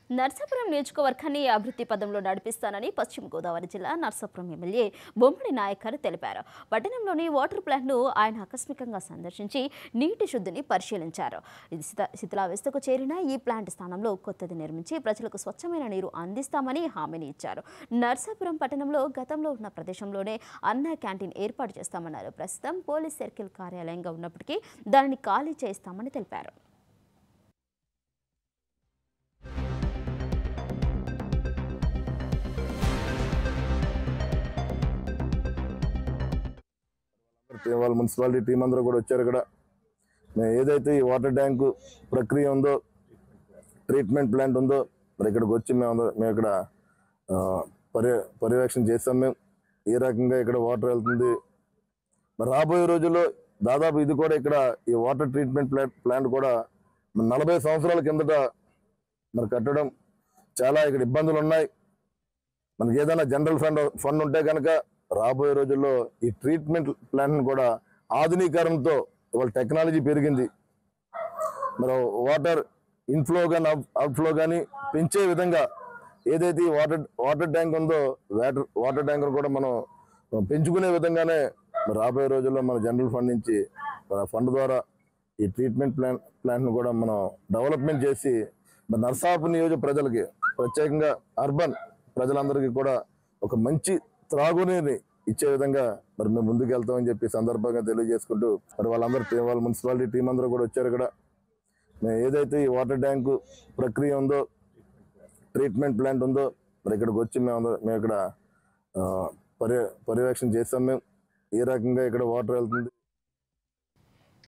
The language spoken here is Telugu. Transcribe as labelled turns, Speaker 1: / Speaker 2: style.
Speaker 1: నరసాపురం నియోజకవర్గాన్ని అభివృద్ధి పదంలో నడిపిస్తానని పశ్చిమ గోదావరి జిల్లా నరసాపురం ఎమ్మెల్యే బొమ్మడి నాయకర్ తెలిపారు. పట్టణంలోని వాటర్ ప్లాంట్ను ఆయన ఆకస్మికంగా సందర్శించి నీటి శుద్ధిని పరిశీలించారు. ఇది శిథిలావస్థకు చేరిన ఈ ప్లాంట్ స్థానంలో కొత్తది నిర్మించి ప్రజలకు స్వచ్ఛమైన నీరు అందిస్తామని హామీని ఇచ్చారు. నరసాపురం పట్టణంలో గతంలో ఉన్న ప్రదేశంలోనే అన్న క్యాంటీన్ ఏర్పాటు చేస్తామన్నారు. ప్రస్తుతం పోలీస్ సర్కిల్ కార్యాలయంగా ఉన్నప్పటికీ దానిని ఖాళీ చేస్తామని తెలిపారు.
Speaker 2: వాళ్ళ మున్సిపాలిటీ టీం అందరూ కూడా వచ్చారు. ఇక్కడ మేము ఏదైతే ఈ వాటర్ ట్యాంకు ప్రక్రియ ఉందో, ట్రీట్మెంట్ ప్లాంట్ ఉందో, మరి ఇక్కడికి వచ్చి మేము ఇక్కడ పర్యవేక్షణ చేస్తాం. మేము ఏ రకంగా ఇక్కడ వాటర్ వెళ్తుంది, మరి రాబోయే రోజుల్లో దాదాపు ఇది కూడా ఇక్కడ ఈ వాటర్ ట్రీట్మెంట్ ప్లాంట్ కూడా 40 సంవత్సరాల కిందట మరి కట్టడం చాలా ఇక్కడ ఇబ్బందులు ఉన్నాయి. మనకి ఏదైనా జనరల్ ఫండ్ ఉంటే కనుక రాబోయే రోజుల్లో ఈ ట్రీట్మెంట్ ప్లాంట్ను కూడా ఆధునీకరణతో ఇవాళ టెక్నాలజీ పెరిగింది. మరి వాటర్ ఇన్ఫ్లో కానీ అవుట్ఫ్లో కానీ పెంచే విధంగా ఏదైతే ఈ వాటర్ ట్యాంక్ ఉందో వాటర్ ట్యాంకర్ కూడా మనం పెంచుకునే విధంగానే రాబోయే రోజుల్లో మన జనరల్ ఫండ్ నుంచి ఫండ్ ద్వారా ఈ ట్రీట్మెంట్ ప్లాంట్ను కూడా మనం డెవలప్మెంట్ చేసి మరి నరసాపురం నియోజక ప్రజలకి, ప్రత్యేకంగా అర్బన్ ప్రజలందరికీ కూడా ఒక మంచి త్రాగునీరుని ఇచ్చే విధంగా మరి మేము ముందుకు వెళ్తామని చెప్పి సందర్భంగా తెలియజేసుకుంటూ మరి వాళ్ళ మున్సిపాలిటీ టీం అందరూ కూడా వచ్చారు. ఇక్కడ మేము ఏదైతే ఈ వాటర్ ట్యాంకు ప్రక్రియ ఉందో, ట్రీట్మెంట్ ప్లాంట్ ఉందో, మరి ఇక్కడికి వచ్చి మేము ఇక్కడ పర్యవేక్షణ చేస్తాం. మేము ఏ రకంగా ఇక్కడ వాటర్ వెళ్తుంది.